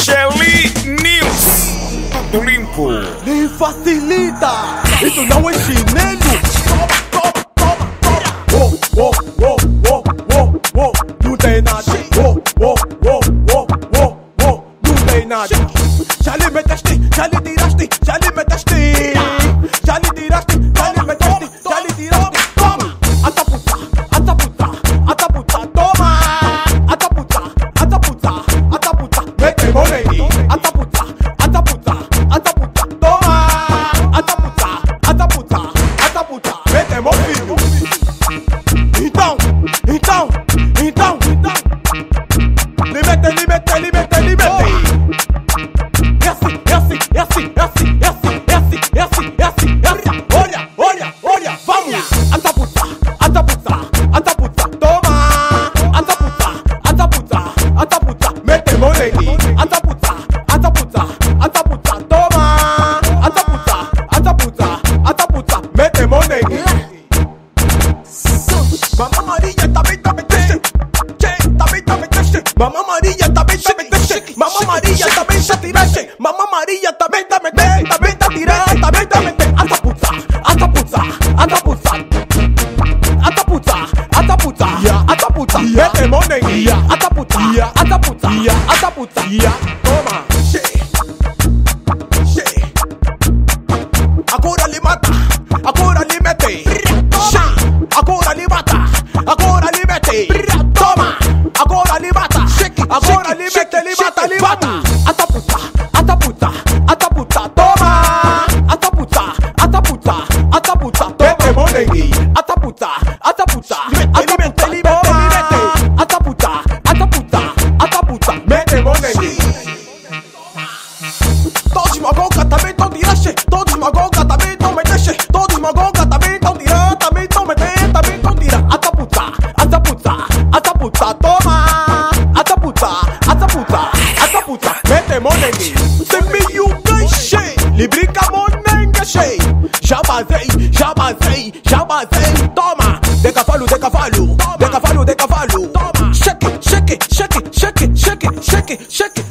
Shelly News. Tudo limpo. Nem facilita, isso não é chinelo. Toma, toma, toma, toma. Não tem nada. Não tem nada. Já lhe meteste, já lhe tiraste, já lhe meteste. Já lhe tiraste, já lhe meteste, já lhe tiraste. Toma, ataputa, toma. Ataputa, mete money. Ataputa, toma. Ataputa, mete meu filho. Então. Limite. É assim. Olha, vamos. Ataputa, toma. Ataputa, mete money. Ataputa, toma. Ataputa, mete money. Mamma Maria também deixa. Mamma Maria também deixa. Mamma Maria também já tiraste. Mamma Maria também tá tirando. Também Ataputa, mete money. Ataputa, toma. Agora lhe mata, agora lhe mete. Agora lhe mata, agora lhe mete. Toma, agora lhe mata, agora lhe mete, lhe mata. Ataputa, toma. Ataputa, mete money. Ataputa, lhe mete. Ataputa, mete money. Todos magoga também tão tiraste. Todos magoga também tão meteste. Todos magoga também tão tirando. Também tão metendo, também tão tirando. Ataputa, toma. Ataputa, mete money. Sem meio ganche. Lhe brinca money ganche. Já basei. Toma. De cavalo. Toma. Shake.